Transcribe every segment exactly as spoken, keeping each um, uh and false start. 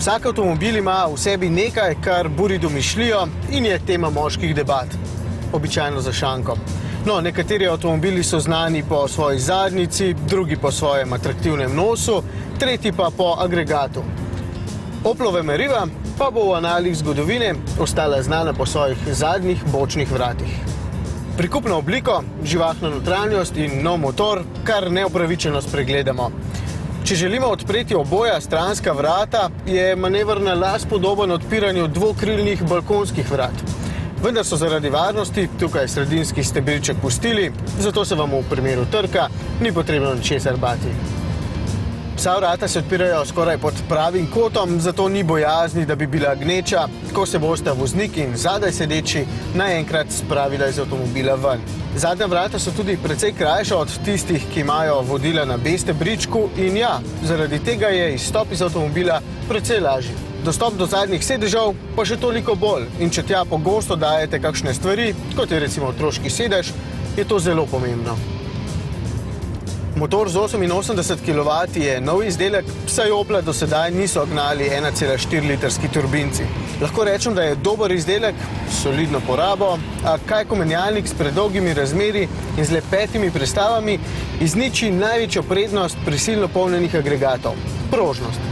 Vsak avtomobil ima v sebi nekaj, kar buri domišljijo in je tema moških debat. Običajno za šankom. No, nekateri avtomobili so znani po svoji zadnjici, drugi po svojem atraktivnem nosu, tretji pa po agregatu. Oplove Meriva pa bo v analih zgodovine ostala znana po svojih zadnjih bočnih vratih. Prikupno obliko, živahno notranjost in nov motor kar neupravičeno spregledamo. Če želimo odpreti oboja stranska vrata, je manevrna las podoben odpiranju dvokrilnih balkonskih vrat. Vendar so zaradi varnosti tukaj sredinski stebriček pustili, zato se vam v primeru trka ni potrebno ničesar bati. Vsa vrata se odpirajo skoraj pod pravim kotom, zato ni bojazni, da bi bila gneča, ko se bosta voznik in zadaj sedeči naenkrat spravila iz avtomobila ven. Zadnja vrata so tudi precej krajša od tistih, ki imajo vodila na B stebričku in ja, zaradi tega je izstop iz avtomobila precej lažji. Dostop do zadnjih sedežev pa še toliko bolj in če tja pogosto dajete kakšne stvari, kot je recimo otroški sedež, je to zelo pomembno. Motor z oseminosemdeset kilovatov je nov izdelek, saj Opla do sedaj niso gnali ena cela štiri litrski turbinci. Lahko rečem, da je dober izdelek, solidno porabo, a kaj ko menjalnik s predolgimi razmeri in z le petimi prestavami izniči največjo prednost prisilno polnjenih agregatov – prožnost.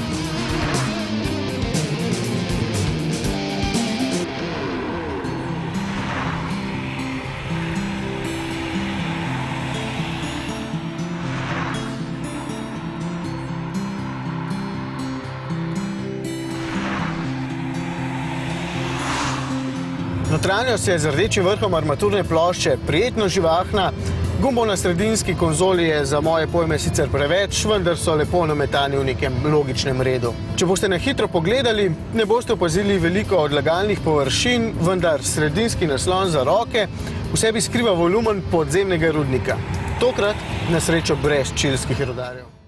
Notranjost je z rdečim vrhom armaturne plošče prijetno živahna, gumbov na sredinski konzoli je za moje pojme sicer preveč, vendar so lepo nametani v nekem logičnem redu. Če boste na hitro pogledali, ne boste opazili veliko odlagalnih površin, vendar sredinski naslon za roke v sebi skriva volumen podzemnega rudnika. Tokrat na srečo brez čilskih rudarjev.